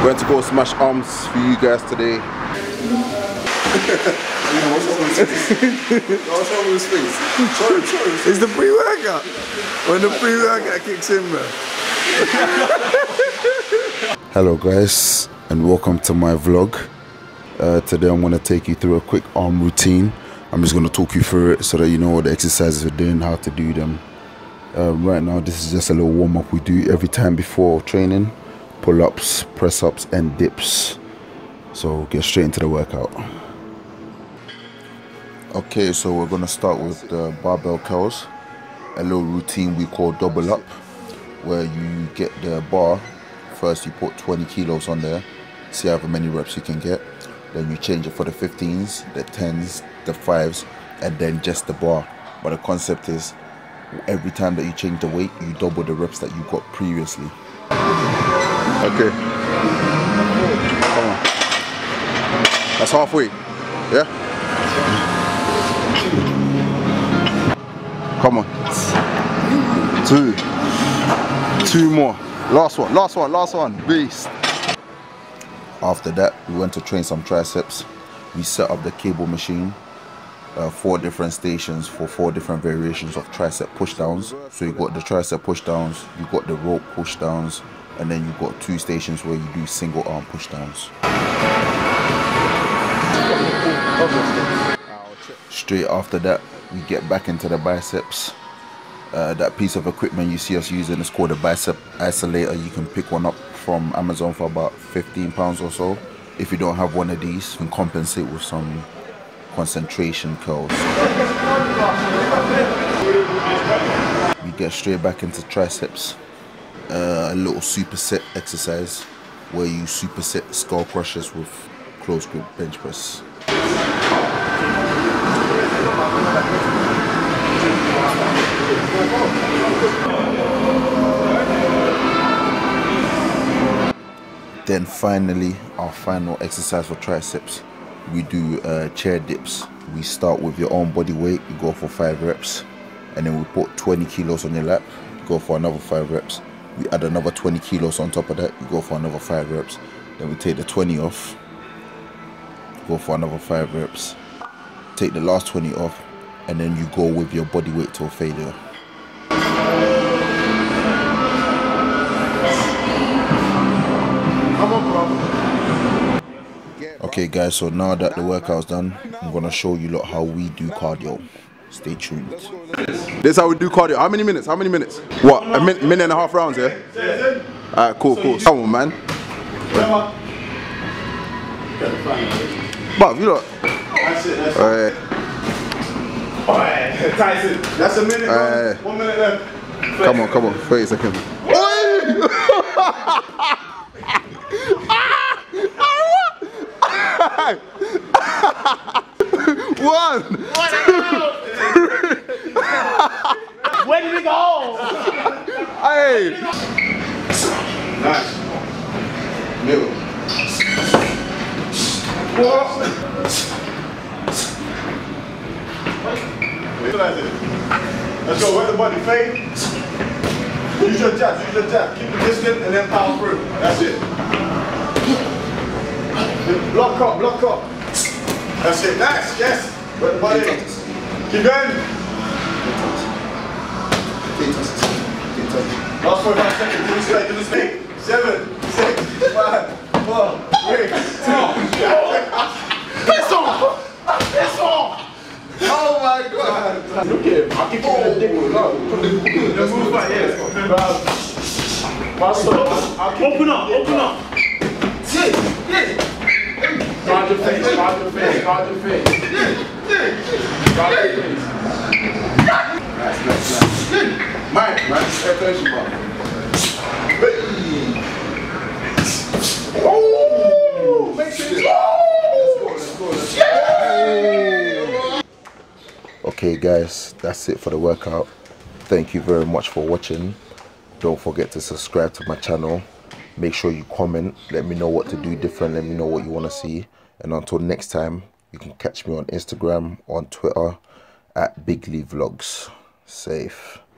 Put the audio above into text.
Went to go smash arms for you guys today. What's wrong with his face? What's wrong with his face? Show him. It's the pre-workout. When the pre-workout kicks in, bro. Hello guys, and welcome to my vlog. Today I'm going to take you through a quick arm routine. I'm just going to talk you through it so that you know what the exercises we're doing, how to do them. Right now this is just a little warm-up we do every time before training. Pull-ups, press-ups and dips. So get straight into the workout. Okay, so we're going to start with the barbell curls. A little routine we call double up, where you get the bar. First you put 20 kilos on there, see how many reps you can get. Then you change it for the 15s, the 10s, the 5s, and then just the bar. But the concept is, every time that you change the weight, you double the reps that you got previously. Okay. Come on. That's halfway. Yeah? Come on. Two more. Last one. Beast. After that, we went to train some triceps. We set up the cable machine. 4 different stations for 4 different variations of tricep pushdowns. So you got the tricep pushdowns, you got the rope pushdowns, and then you got 2 stations where you do single arm pushdowns. Straight after that, we get back into the biceps. That piece of equipment you see us using is called a bicep isolator. You can pick one up from Amazon for about £15 or so. If you don't have one of these, you can compensate with some concentration curls. We get straight back into triceps. A little superset exercise where you superset skull crushers with close grip bench press. Then finally, our final exercise for triceps, we do chair dips. We start with your own body weight, you go for 5 reps, and then we put 20 kilos on your lap, you go for another 5 reps. We add another 20 kilos on top of that, you go for another 5 reps. Then we take the 20 off, go for another 5 reps. Take the last 20 off, and then you go with your body weight till failure. Okay guys, so now that the workout's done, I'm gonna show you lot how we do cardio. Stay tuned. This is how we do cardio. How many minutes? What? A minute and a half rounds, yeah? Alright, cool. Come on, man. But you lot. Alright. Tyson, that's a minute, bro. 1 minute left. Come on. 30 seconds. One. Where did it go? Hey. Nice. Middle. Let's go. Where the body fade. Use your jab. Keep the distance and then power through. That's it. Block up. That's it. Nice. Yes. Where the body is. Keep going. Last 45 seconds. Do the snake. 7, 6, 5, 4, 3, 2. Piss off. Oh my God! Look at him. I'll keep you in the dick. Move back, yes. Open up. Guard your face. Nice. Mike, attention, bro. Oh! Make sure you Let's go. Okay guys, that's it for the workout. Thank you very much for watching. Don't forget to subscribe to my channel. Make sure you comment, let me know what to do different, let me know what you want to see. And until next time, you can catch me on Instagram, on Twitter, at Big Lee Vlogs. Safe.